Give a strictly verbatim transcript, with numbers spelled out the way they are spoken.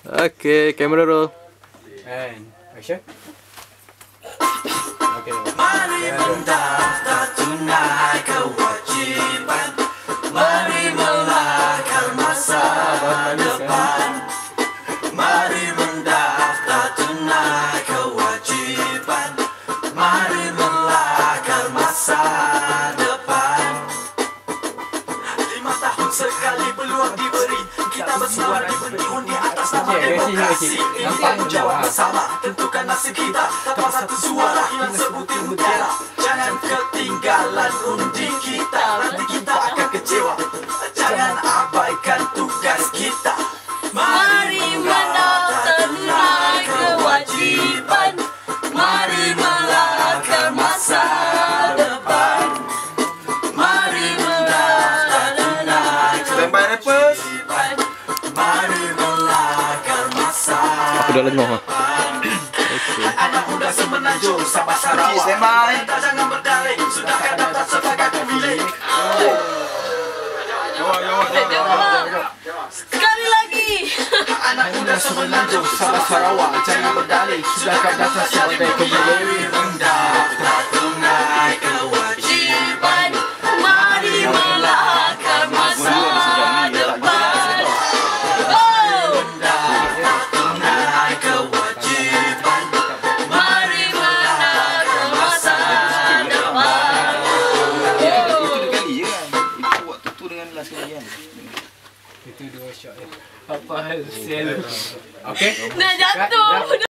Oke, kamera roll. And action. Oke. Mari mendaftar tunai kewajiban. Mari melakar masa depan. Mari mendaftar tunai kewajiban. Mari melakar masa depan. Lima tahun sekali peluang diberi. Kita bersuara diberi undi atas nama demokrasi. Ini tanggung jawab bersama. Tentukan nasib kita. Tanpa satu suara hilang sebutir mutiara. Jangan ketinggalan undi kita. Nanti kita akan kecewa. Jangan abaikan tugas kita. Mari mendaftar tunai kewajiban. Mari melakar masa depan. Mari mendaftar tunai kewajiban. Mari melakar masa Aku udah lengoh. anak muda semenanjung Sabah Sarawak. Kita jangan berdalih. Sudahkah daftar sebagai pemilih? Sekali lagi. Anak muda semenanjung Sabah Sarawak. Jangan berdalih. Sudahkah daftar sebagai pemilih? Mendaftar tunai kewajiban. Mari melakar masa depan. Oh, Mendaftar tunai kewajiban. mari melakar masa depan. Itu dua shot. Apa hal sel? Oke. Nah jatuh.